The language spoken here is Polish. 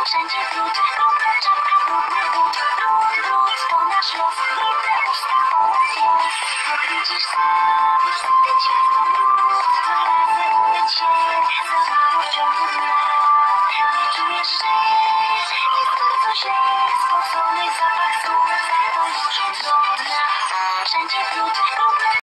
wszędzie brud, brudna czapka, brudny but. Brud, brud, to nasz los, brudne usta, owoc los. Jak widzisz sam, już wstyd się